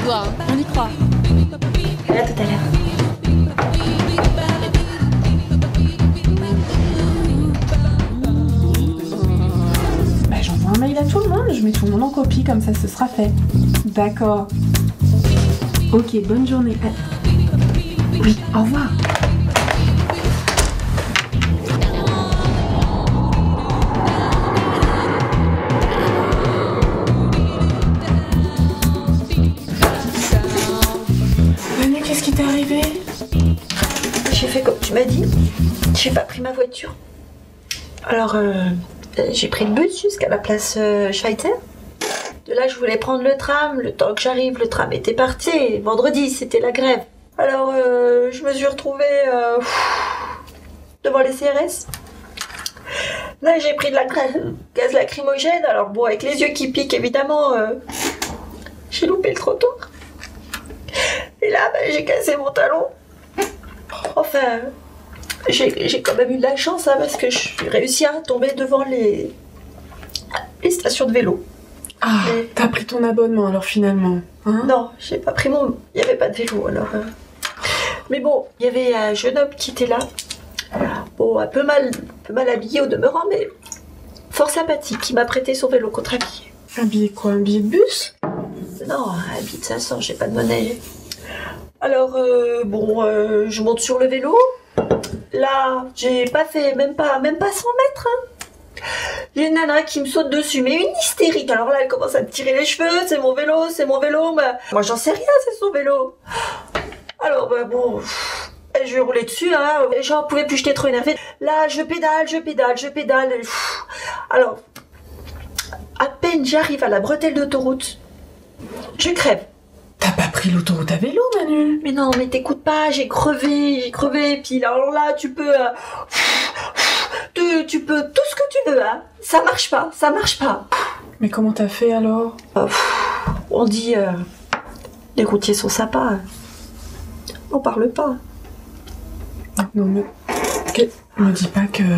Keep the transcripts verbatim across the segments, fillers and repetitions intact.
toi, hein. On y croit. À tout à l'heure. Bah, j'envoie un mail à tout le monde, je mets tout le monde en copie, comme ça ce sera fait. D'accord. Ok, bonne journée. Oui, au revoir. Manu, qu'est-ce qui t'est arrivé? J'ai fait comme tu m'as dit. J'ai pas pris ma voiture. Alors, euh, j'ai pris le bus jusqu'à la place euh, Schweitzer. De là, je voulais prendre le tram. Le temps que j'arrive, le tram était parti. Et vendredi, c'était la grève. Alors, euh, je me suis retrouvée euh, devant les C R S. Là, j'ai pris de la gra- gaz lacrymogène. Alors bon, avec les yeux qui piquent, évidemment, euh, j'ai loupé le trottoir. Et là, bah, j'ai cassé mon talon. Enfin, j'ai, j'ai quand même eu de la chance, hein, parce que je suis réussi à tomber devant les, les stations de vélo. Ah, Et- t'as pris ton abonnement alors finalement, hein? Non, j'ai pas pris mon... Il n'y avait pas de vélo, alors... euh. Mais bon, il y avait un jeune homme qui était là. Bon, un peu mal, un peu mal habillé au demeurant, mais fort sympathique, qui m'a prêté son vélo contre un billet. Un billet quoi? Un billet de bus? Non, un billet de cinq cents, j'ai pas de monnaie. Alors, euh, bon, euh, je monte sur le vélo. Là, j'ai pas fait même pas, même pas cent mètres. Hein. J'ai une nana qui me saute dessus, mais une hystérique. Alors là, elle commence à me tirer les cheveux. C'est mon vélo, c'est mon vélo. Mais moi, j'en sais rien, c'est son vélo. Alors, bah bon, je vais rouler dessus. Hein. J'en pouvais plus, j'étais trop énervée. Là, je pédale, je pédale, je pédale. Alors, à peine j'arrive à la bretelle d'autoroute, je crève. T'as pas pris l'autoroute à vélo, Manu? Mais non, mais t'écoutes pas, j'ai crevé, j'ai crevé, puis alors là, tu peux... euh, tu, tu peux tout ce que tu veux, hein. Ça marche pas, ça marche pas. Mais comment t'as fait alors? Euh, on dit... euh, les routiers sont sympas. Hein. On parle pas. Non mais... Que- Me dis pas que...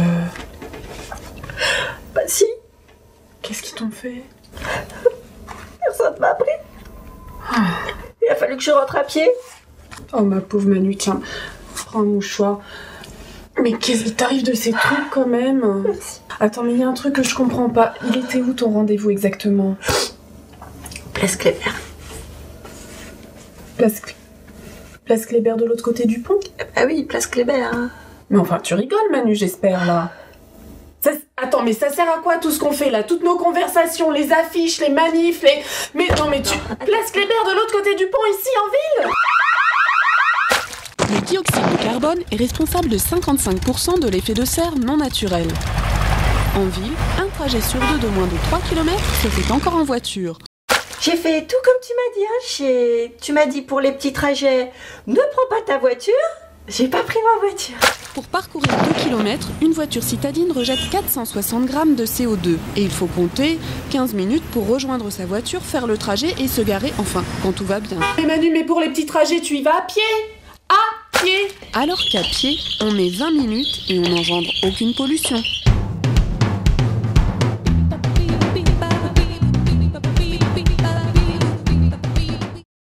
Bah si, Qu'est-ce qu'ils t'ont fait? personne m'a pris. Il a fallu que je rentre à pied. Oh ma pauvre Manu, tiens, prends un mouchoir. Mais qu'est-ce qui t'arrive de ces trucs quand même? Merci. Attends, mais il y a un truc que je comprends pas. Il était où ton rendez-vous exactement? Place Kléber. Place, Cl- Place Kléber de l'autre côté du pont? Ah oui, place Kléber. Hein. Mais enfin, tu rigoles Manu, j'espère là. Ça, attends, mais ça sert à quoi tout ce qu'on fait là? Toutes nos conversations, les affiches, les manifs, les... Mais non mais tu... Place Kléber de l'autre côté du pont ici en ville? Le dioxyde de carbone est responsable de cinquante-cinq pour cent de l'effet de serre non naturel. En ville, un trajet sur deux de moins de trois kilomètres se fait encore en voiture. J'ai fait tout comme tu m'as dit. Hein. J'ai- Tu m'as dit pour les petits trajets, ne prends pas ta voiture. J'ai pas pris ma voiture. Pour parcourir deux kilomètres, une voiture citadine rejette quatre cent soixante grammes de C O deux. Et il faut compter quinze minutes pour rejoindre sa voiture, faire le trajet et se garer, enfin, quand tout va bien. Mais Manu, mais pour les petits trajets, tu y vas à pied? À pied? Alors qu'à pied, on met vingt minutes et on n'engendre aucune pollution.